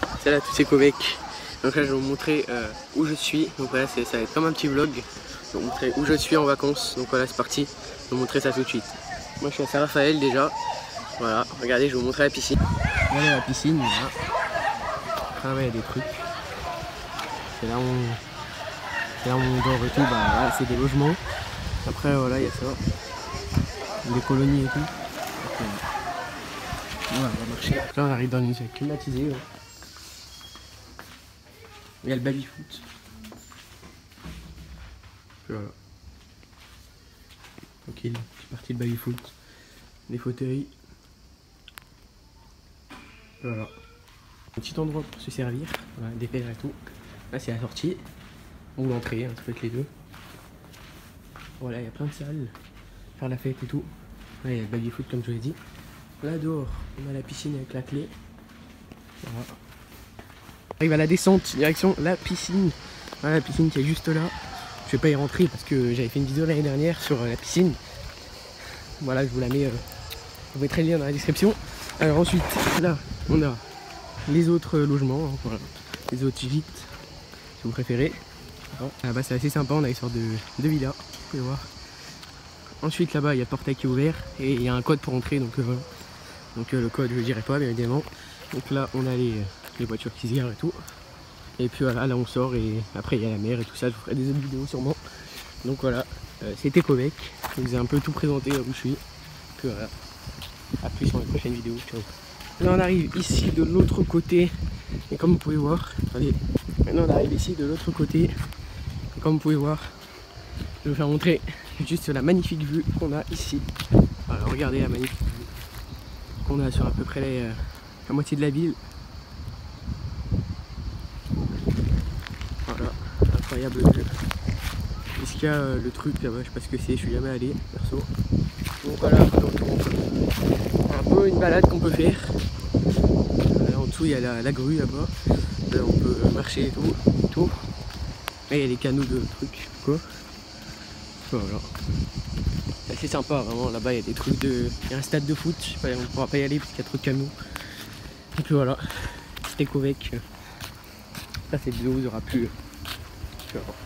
C'est là tous ces Covec. Donc là je vais vous montrer où je suis. Donc voilà, ça va être comme un petit vlog. Je vais vous montrer où je suis en vacances. Donc voilà, c'est parti. Je vais vous montrer ça tout de suite. Moi je suis à Saint-Raphaël déjà. Voilà, regardez, je vais vous montrer la piscine. Regardez la piscine, voilà. Après il y a des trucs. C'est là où on dort et tout. Bah voilà, c'est des logements. Après voilà, il y a ça. Des colonies et tout. Donc, voilà, on va marcher. Là on arrive dans une salle climatisée. Ouais. Il y a le baby-foot. Voilà. Tranquille, c'est parti le baby-foot. Les fauteuils. Voilà. Un petit endroit pour se servir. Voilà, des verres et tout. Là c'est la sortie. Ou l'entrée, hein, ça peut être les deux. Voilà, il y a plein de salles. Faire la fête et tout. Là il y a le baby-foot comme je vous l'ai dit. Là dehors, on a la piscine avec la clé. Voilà. On arrive à la descente, direction la piscine. Voilà la piscine qui est juste là. Je vais pas y rentrer parce que j'avais fait une vidéo l'année dernière sur la piscine. Voilà, je vous la mets, vous mettrai le lien dans la description. Alors ensuite, là, on a les autres logements, hein, voilà. Les autres gîtes, si vous préférez. Là-bas c'est assez sympa, on a une sorte de villa, vous pouvez voir. Ensuite là-bas il y a le portail qui est ouvert et il y a un code pour entrer, donc voilà. Donc le code je ne dirai pas bien évidemment. Donc là on a les voitures qui se garent et tout. Et puis voilà, là on sort et après il y a la mer et tout ça, je vous ferai des autres vidéos sûrement. Donc voilà, c'était Covec, je vous ai un peu tout présenté où je suis. Puis voilà, à plus dans les prochaines vidéos, ciao. Là on arrive ici de l'autre côté, et comme vous pouvez voir, allez, maintenant on arrive ici de l'autre côté, et comme vous pouvez voir, je vais vous faire montrer juste la magnifique vue qu'on a ici. Voilà, regardez la magnifique vue qu'on a sur à peu près la moitié de la ville. Voilà, incroyable vue. Jusqu'il y a le truc là-bas, je sais pas ce que c'est, je suis jamais allé perso. Donc voilà, un peu une balade qu'on peut faire. Là, en dessous il y a la grue là-bas. Là on peut marcher et tout. Là il y a les canaux de trucs. Quoi. Voilà. C'est assez sympa vraiment, là-bas il y a des trucs de. Il y a un stade de foot, je sais pas, on pourra pas y aller parce qu'il y a trop de camions. Et puis voilà, c'était Covec. Ça cette vidéo vous aura plu. Voilà.